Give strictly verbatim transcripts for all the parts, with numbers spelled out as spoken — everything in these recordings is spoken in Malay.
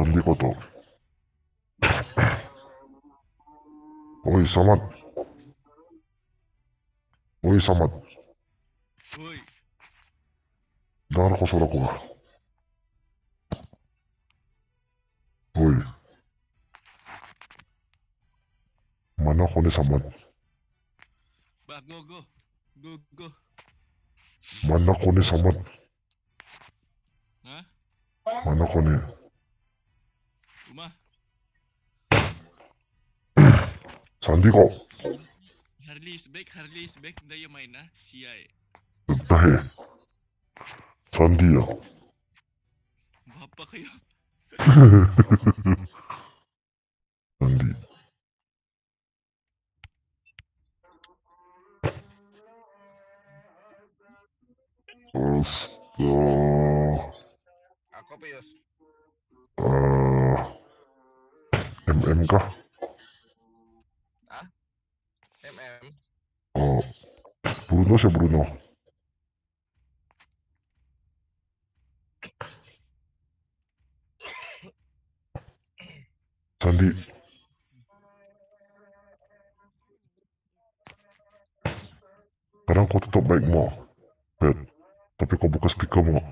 Sandi ko to. Oi, Samad. Oi, Samad. Uy, Dengar kau suara gua. Oi. Mana kau ni, Samad? bah go go. Go go. Mana kau ni, Samad? Hah? Mana kau ni? Rumah. Sandi kau. Harley sebaik Harley sebaik daya main ah. Siai. Tahe. Sandi ya. Bapa kayo. Sandi. Astaga. Aku apa Yos? Eh, M M kah? Ah? M M. Oh, Bruno sih Bruno. Sandi. Kadang kau tetap baik mau, Pet. Tapi kau buka speaker mau.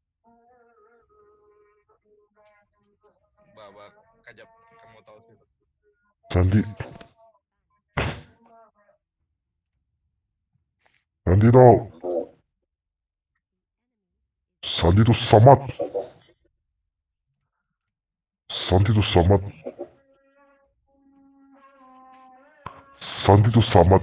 Bawa kajap kamu tahu sih. Sandi. Sandi tau. Sandi tu Samad. Sandi tu Samad. Sandi tu Samad.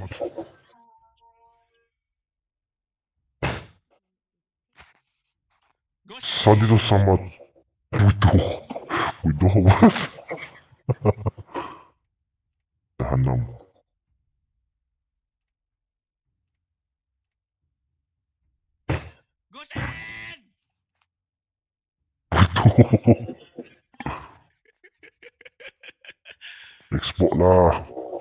Ghost. Sandi tu Samad. Bodoh. Bodoh banget. Jahanam. Ghost end. Bodoh. Export lah.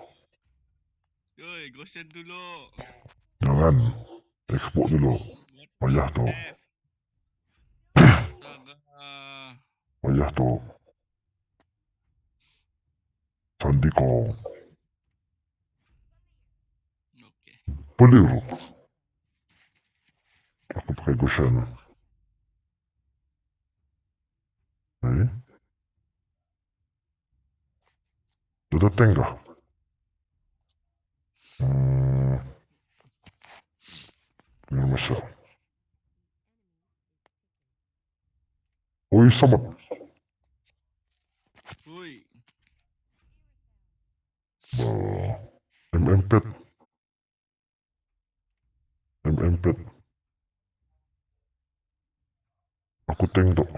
Yoi, ghost end dulu. Jangan. Export dulu. Payah tu. F. Astaga. Payah tu. Sandi kau. Oke. Boleh tu. Aku pakai Goshen. Eh? Sudah tengah. Hmm. Ini masuk. Oi, Samad. Uy. Bah. M M Pet. M M Pet. Aku tank tu.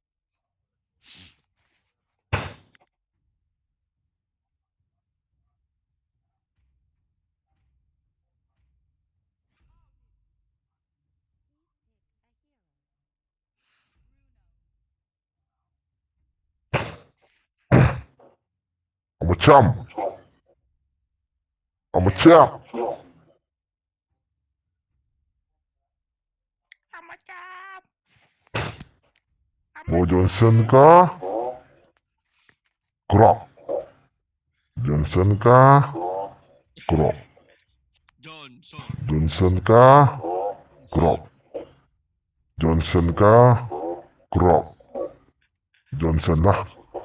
Macam. Macam. Amacap. Mau Johnson kah? Krok. Johnson kah? Krok. Johnson. Johnson kah? Krok. Johnson kah? Krok. Johnson lah.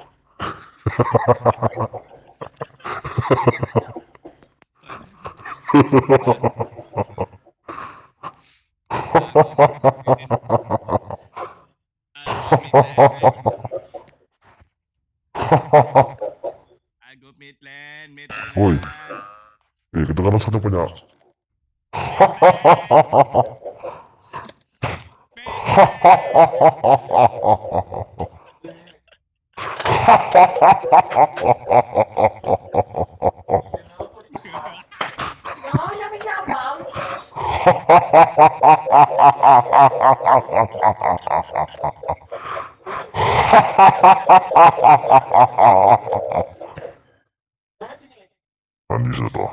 I go Midland, Midland. Oi. Eh, kedengaran satu punya. Andi sudah.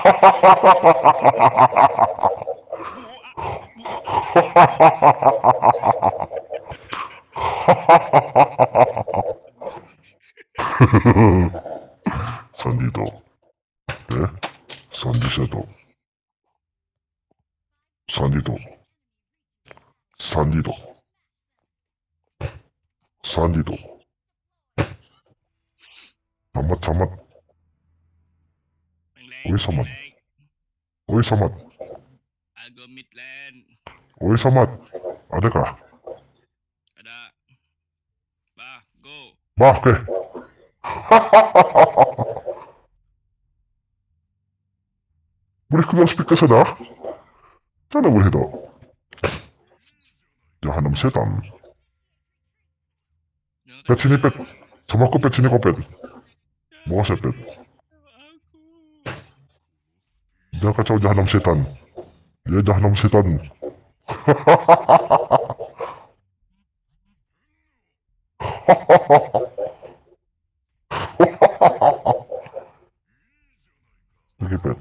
Sandi to. Eh? Sandi siya to. Sandi to. Sandi to. Sandi to. Samat samat. Pengleg, Uy, samat. pengleg. Uy, samat. Aku midland. Uy, samat. Ada kah? Ada. Bah, go. Bah, oke. Boleh keluar speaker sana? Sana boleh tak? Jahanam setan. Jangan Pet sini, Pet. tekan. Sama aku, Pet. Sini kau, Pet. Bawa saya, Pet. Aku. Jangan kacau jahanam setan. Ya, jahanam setan. Sini, Pet.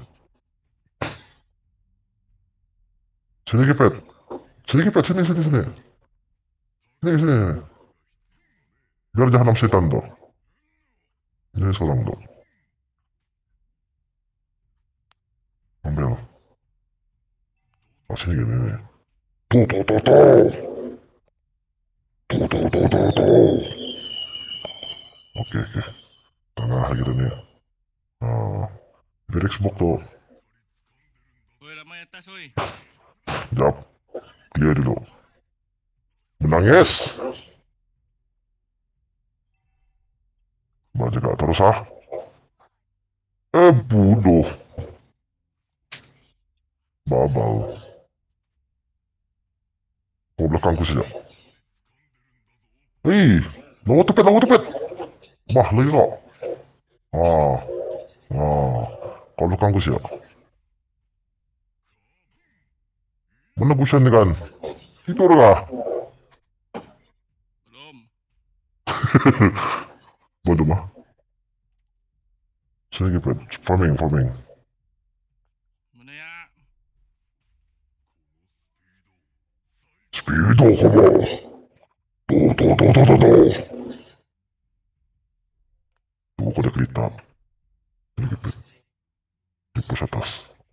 Sini, Pet. Sini, Pet. Sini, sini, sini. Sini, sini. Biar jahanam setan tuh. Ini seorang tuh. Ambil. Oh, sini gini nih. Tuh, tuh, tuh, tuh. Tuh, tuh, tuh, tuh, tuh. Oke, oke. Tengah gitu nih. Nah, biar Xbox tuh. Woi, ramai atas, woi. Jap. Dia dulu. Menangis. Baca gak terus ah. Eh, bodoh. Babal. Kau belakangku saja. Hei, lawa tepet, lawa tepet. Bah, lagi kok. Ah, ah. Kau belakangku saja. Mana gusan ni kan? Tidur kah? Belum. Bodoh mah. Sini Pet. Farming, farming. Mana ya? Speedo kamu. Tuh, tuh, tuh, tuh, tuh, tuh. Tuh, kau dah kelitap. Sini Pet. Di pos atas.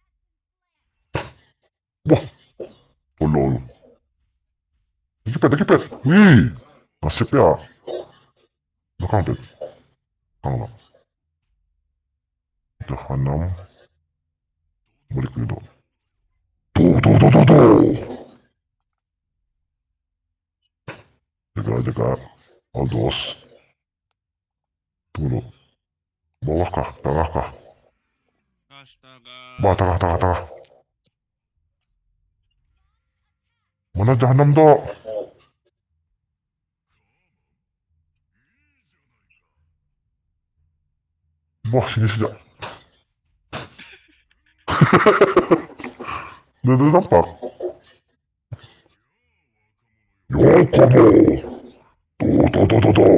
Wah, tolol. Lagi Pet, lagi Pet. Wih, nasib ya. Belakang Pet. Belakang lah. Jahanam. Balik dulu. Tuh, tuh, tuh, tuh, tuh. Jaga, jaga. Aldos. Tunggu dulu. Bawah kah? Tengah kah? Astaga. Bah, tengah, tengah, tengah. Mana jahanam tuh? Wah, sini saja. Dia dah nampak. Yo, kamu. Tuh, tuh, tuh, tuh, tuh.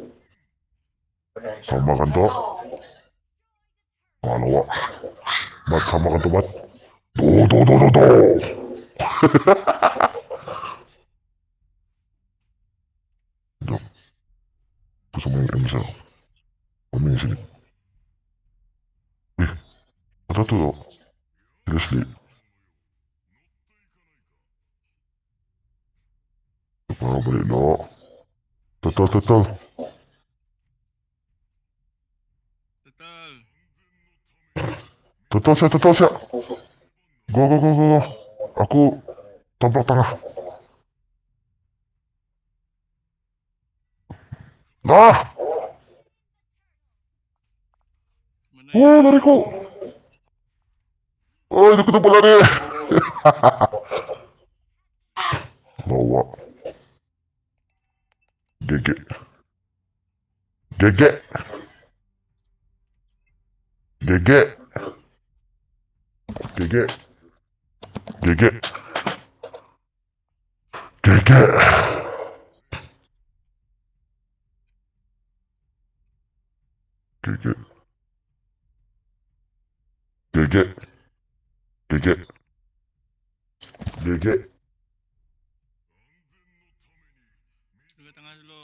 Sama kan tuh? Kalau wak. Mat, sama kan tuh, Mat? Tuh, tuh, tuh, tuh, tuh. Jom. Aku sama yang M cell. Kami di sini. Eh, ada tuh tuh. Seriously. Coba balik dulu. Total, total. Betul. Total saya, total saya. Go, go, go, go, go. Aku tabrak tengah. Nah! Mana Oh, ya? lariku. Oh, itu ketemu lari. Bawa. G G. G G. G G. G G. G G. G G. G G. Gege. Gege. Gege. Jaga tangan dulu.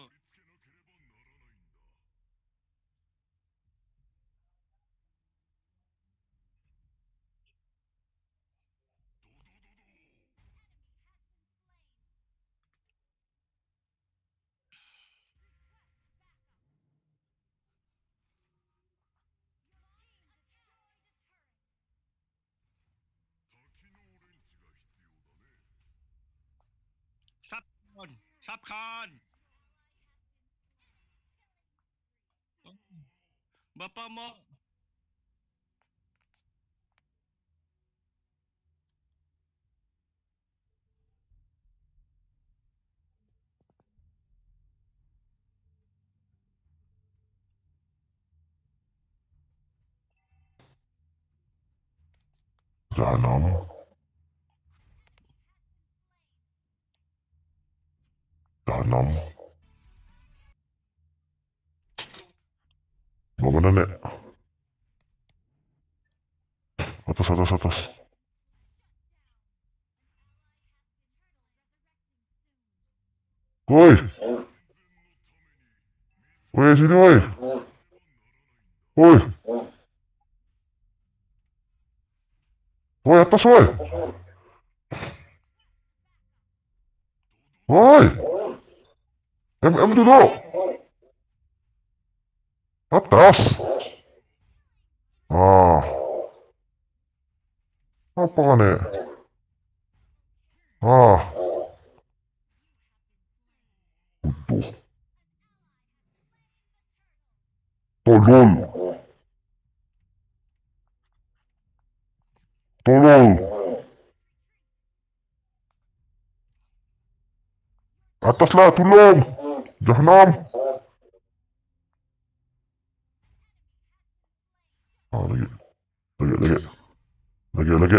Sapkan. Sapkan. Bapak mo. Jahanam. Jahanam. Bawah mana, Nek? Atas, atas, atas. Woi. Woi, sini, woi. Woi. Woi, atas, woi. Woi. M M dulu. Atas. Ah. Apa kan, Nek? Ah. Butuh. Tolol. Tolol. Ataslah, tolong. Jahanam. Ah, lagi. Lagi, lagi. Lagi, lagi.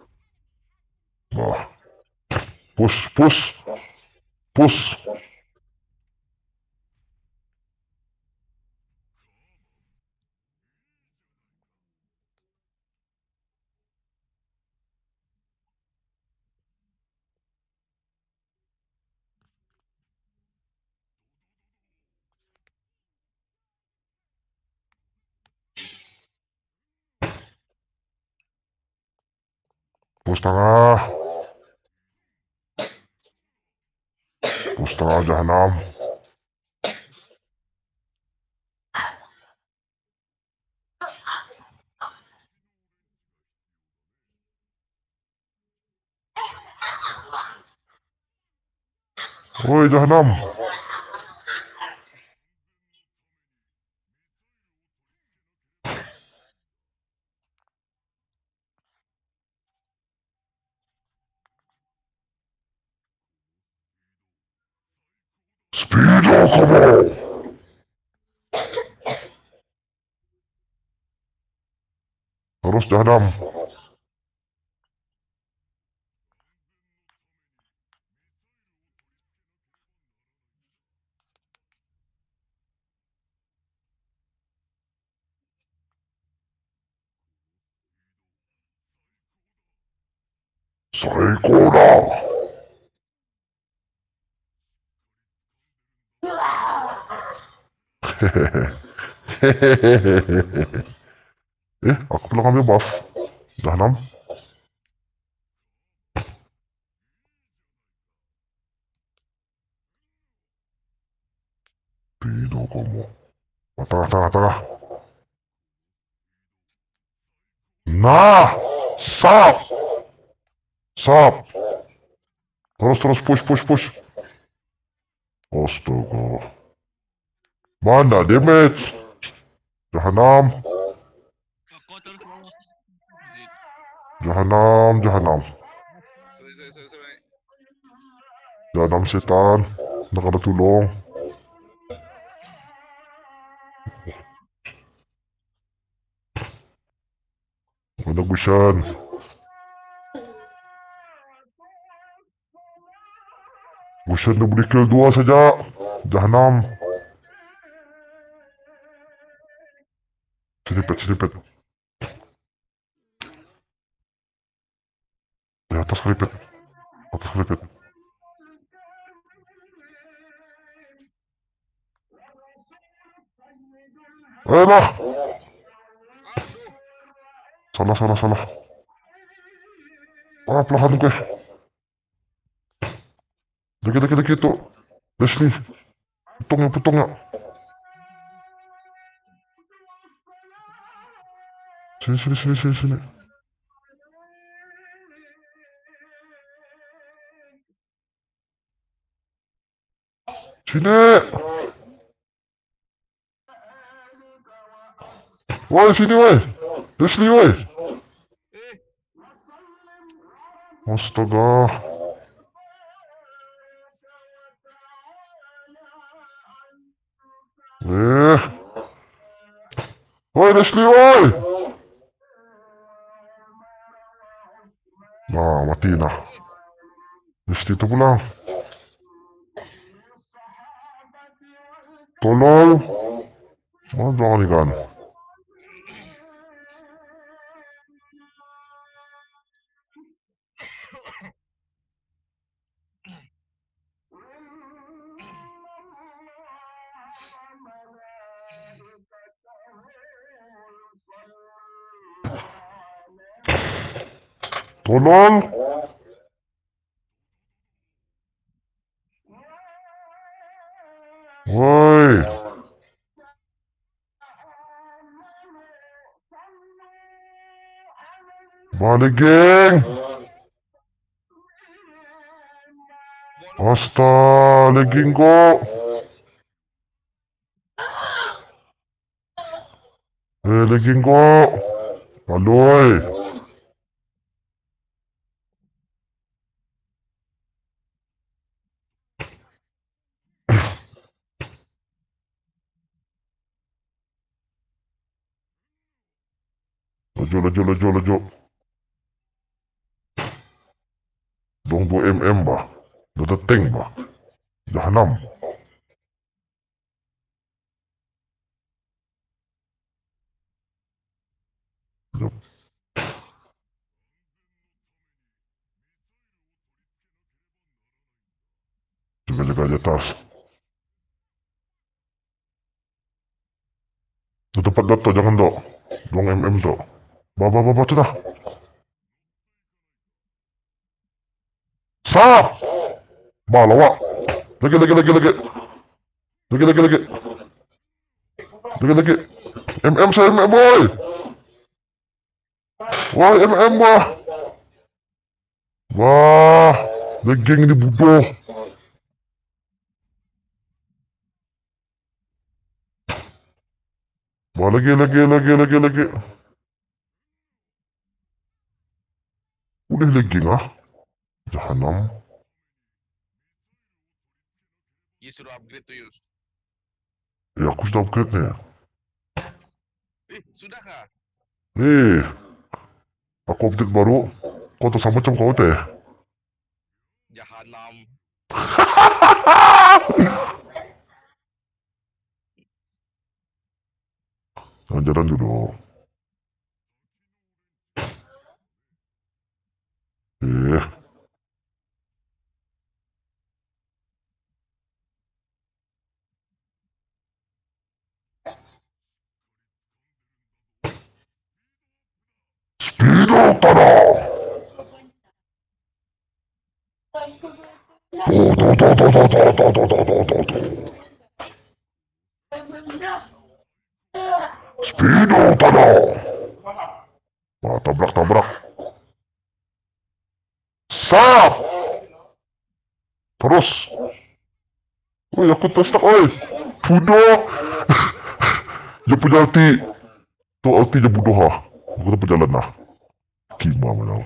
Ah. Push, push. Push. Push tengah. Push tengah, Jahanam. Woi, Jahanam. Speedo kamu. Terus, Jahanam. Saikoda. Hehehe. Eh, aku belum ambil buff. Jahanam. Speedo kamu. Tengah, tengah, tengah. Nah, sap. Sap. Terus, terus, push, push, push. Astaga. Mana damage? Jahanam. Ako terus mo. Jahanam, Jahanam. Sorry, sorry, sorry, sorry. Jahanam setan. Nak ada tulong. Ada Gushan. Gushan dah boleh kill dua saja. Jahanam. Sedipet, sedipet. Atas keripit. Atas keripit. Eh lah. Aduh. Salah, salah, salah. Ah, perlahan ke. Lagi, lagi, lagi tu. Leslie. Putungnya, putungnya. Sini, sini, sini, sini, sini. Sini. Woi, sini, woi. Leslie, woi. Eh, Astaga. Eh. Woi, Leslie, woi. Nah, mati nah. Leslie tu pulang. Tolong. Oh, jangan ikan. Tolong. Woi. Balik, geng. Asta, legging ko. Eh, legging ko. Aloy. Laju, laju, laju, laju. Dong dua mm bah. Dah tank bah. Jahanam. Jap. Jaga-jaga di atas. Di tempat Dato, jangan dok. Dong mm tu. Bah, bah, bah, bah, tu dah. Sap! Bah, lawak. Lagi, lagi, lagi, lagi. Lagi, lagi, lagi. Lagi, lagi. Mm saya, mm boy. Wah, mm bah. Wah, legging ni bodoh. Wah, lagi, lagi, lagi, lagi, lagi. Boleh legging ah. Jahanam. dia suruh upgrade tu Yus. Eh, aku sudah upgrade ni. Eh, sudah kah? Eh, aku update baru. Kau tak sama macam kau teh. Jahanam. Jangan jalan dulu. Eh, speedo tada. Tuh, tuh, tuh, tuh, tuh, tuh, tuh, tuh, tuh, tuh, tuh, tuh. Speedo tada. Wah, tabrak, tabrak. Sap. Terus. Woi, aku tak oi. Bodoh. Dia punya ulti. Tu ulti dia bodoh ah. Aku tak berjalan lah. Kima macam.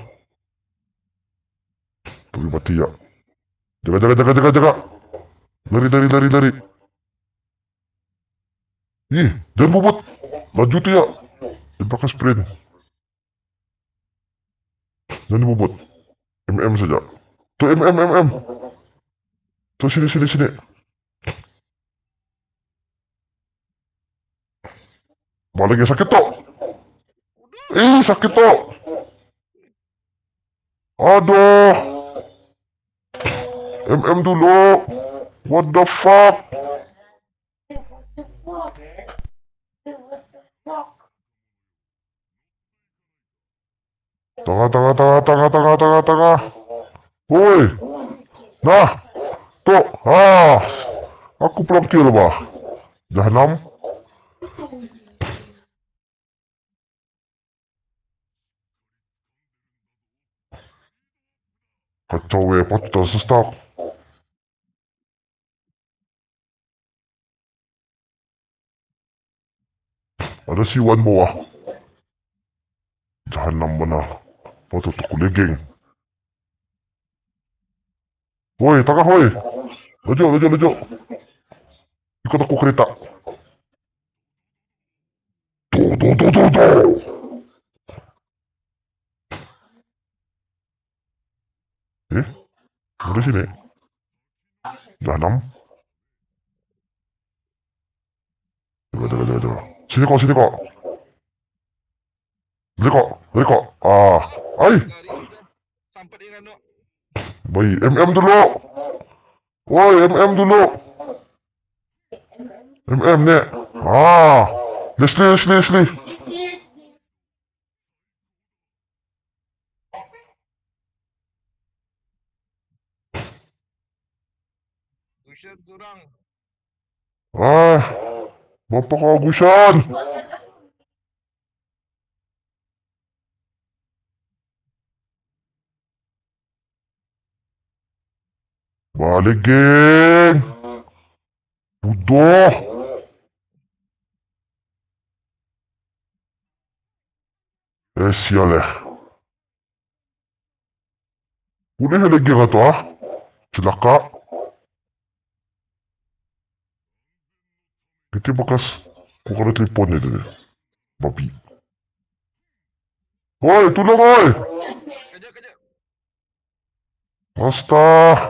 Tapi mati ya. Jaga, jaga, jaga, jaga, jaga. Lari, lari, lari, lari. Ih, jangan bobot. Laju tu ya. Dia pakai sprint. Jangan bobot. Mm saja. Tu mm, mm, mm. Tu sini, sini, sini. Balik yang sakit tu. Eh, sakit tu. Aduh. M M dulu. What the fuck? Tengah, tengah, tengah, tengah, tengah, tengah, tengah. Woi. Nah. Tuh. Ah. Aku belum kill bah. Jahanam. Kacau weh. Patut sestak. Ada siwan bawah. Jahanam benar. Patut aku legeng. Woi, tengah woi. Laju, laju, laju. Ikut aku kereta. Tuh, tuh, tuh, tuh, tuh. Eh? Ada sini. Jahanam. Coba, coba, coba, coba. Sini kok, sini kok. Sini kok, sini kok. Ah. Ay. Lari sudah. Sampai dengan no. Baik, M M dulu. Woi, M M dulu. M M nek. Ah. Leslie, Leslie, Leslie. Ushan surang. Ah. Bapak kehabisan. Balik, geng. Bodoh. Eh, sial eh. Boleh lagi geng atau ah? Celaka. Kita bekas. Kau kena telefonnya tadi. Babi. Woi, tolong woi. Kejap, kejap. Asta.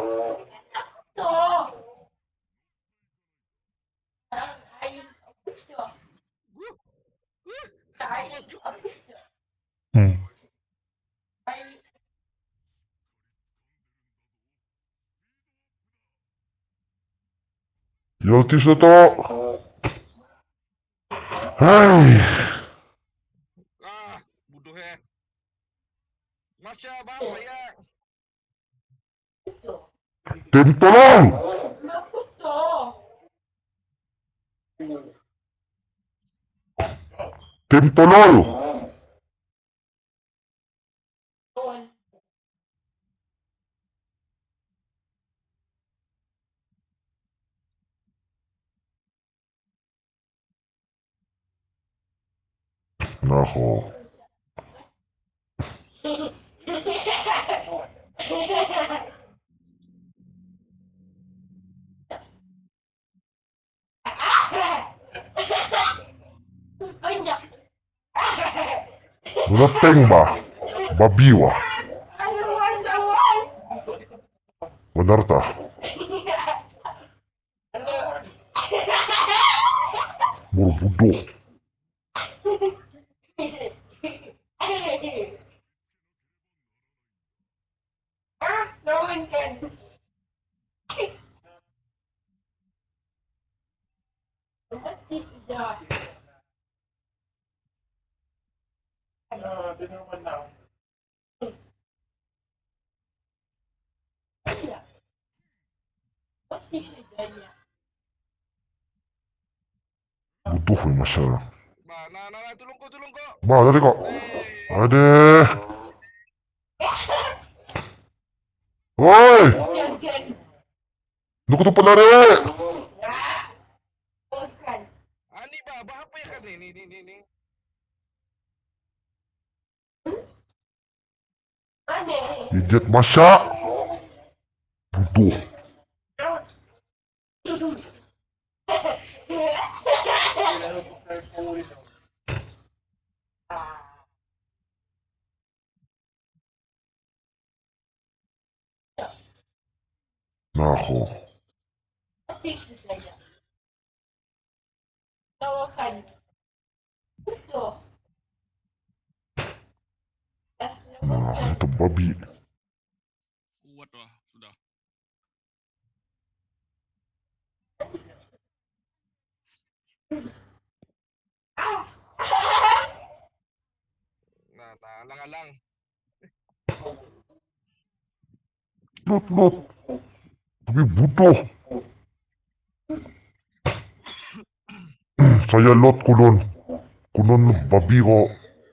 Hmm. Yoltis na to. Ay. Ah, bodoh eh. Masya apa ya? Tim tolong. Tim tolong. Nako. Ulateng ba? Babi wah. Benar tah? Bodoh. Bodoh ni masalah. Ba, nah, nah, nah, tolong kau, tolong kau. Ba, tadi kok. Eh, Ada. Woi. Lu kutu penari. ani ba, ba apa ya kan ni, ni, ni, ni, ni. Idiot masak. Bodoh. Nako. Nah, itu babi. Nah, alang-alang. Lot, lot. Tapi bodoh. Saya lot kulon. Kulon babi kok.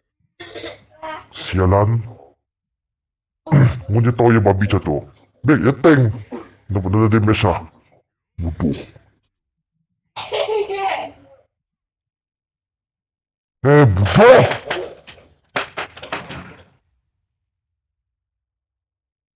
Sialan. Mungkin tahu ya babi jatuh. Bek, ya teng. Dapat ada di mesa. Bodoh. Eh, bodoh!